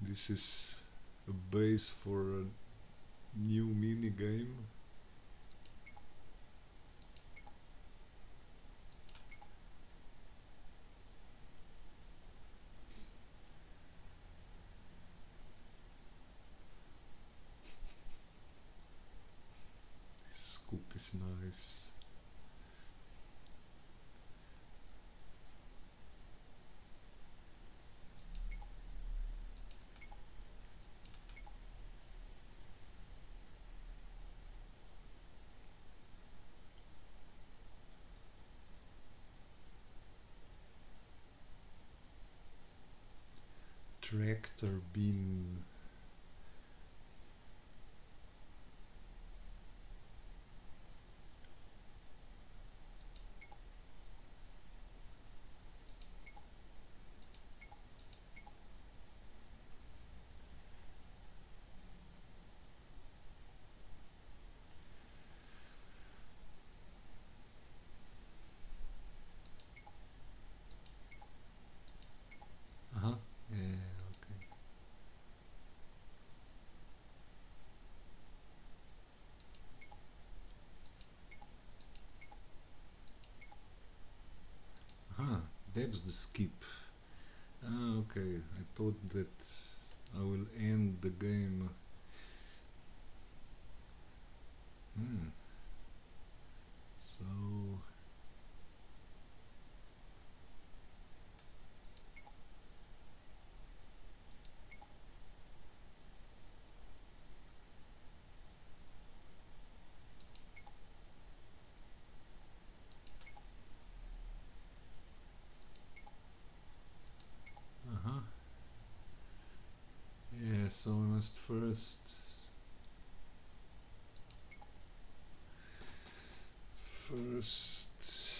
this is a base for a new mini game. Scoop is nice. Tractor bean. Uh-huh. Yeah, okay. Ah, that's the skip. Ah, okay. I thought that I will end the game. Hmm. So, uh-huh. Yeah, so I must first